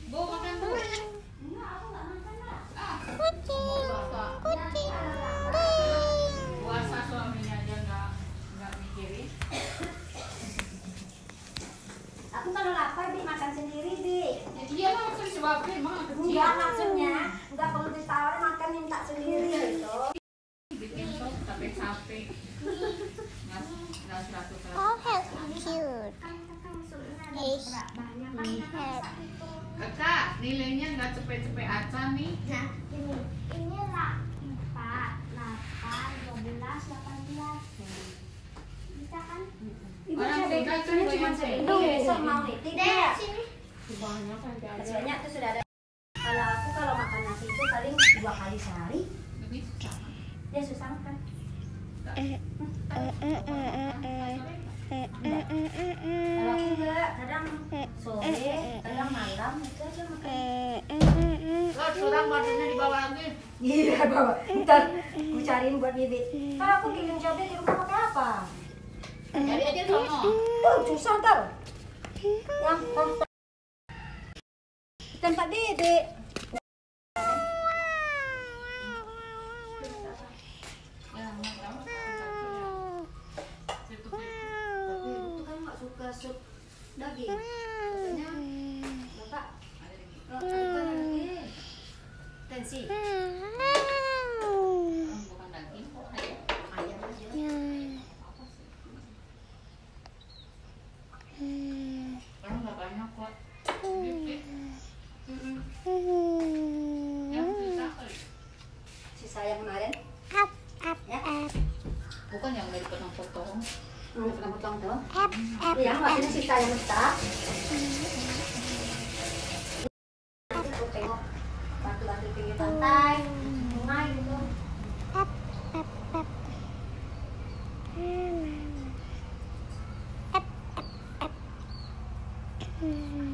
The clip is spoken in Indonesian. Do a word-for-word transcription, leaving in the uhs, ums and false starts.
Bu, makan bu. Enggak, aku nggak makan lah. Ah, Kucing, kucing, puasa suaminya aja nggak nggak mikirin. Aku kalau lapar Bi makan sendiri Bi. Ya, iya lah, maksudnya disebabin emang anak kecil. Enggak maksudnya, enggak perlu ditawarin makan minta sendiri gitu. Bikin sop capek-capek. Nggak nggak seratus oh seratus. how cute. Kan kakak maksudnya ada Eish. berat banyak kan kakak masak itu. Kakak, nilainya nggak cepet-cepet aja nih. Nah, ini ini lah empat, delapan, dua belas, delapan belas. Bisa kan? Ibu Orang cabai tiga kan kacangnya cuma banyak segini. tuh. Besok mau nih tidak? Banyak kan Banyak tuh sudah ada. Kalau aku kalau makan nasi itu paling dua kali sehari. Lebih susah. Dia susah makan. Kalau aku enggak, kadang sore, kadang malam itu aja makan. Kok sudah badannya dibawa lagi? Iya bawa. Ntar aku cariin buat Bibi. Kalau aku kirim cabai di rumah pakai apa? Cari aja sono. Oh susah ntar. Yang tempat tempat Bibi. Ya, kamu situ Itu kan nggak suka sup daging. Katanya bapak nggak suka daging. Tensi. bukan daging kok ayam. Ayam aja. Kamu nggak banyak kok. Dikit. Yang sisa kali. Sisa yang kemarin. Ya. Bukan yang dari potong-potong. Mana pernah potong tuh? Iya, maksudnya sisa yang besar. Aku tengok batu-batu pinggir pantai, sungai gitu. Hmm.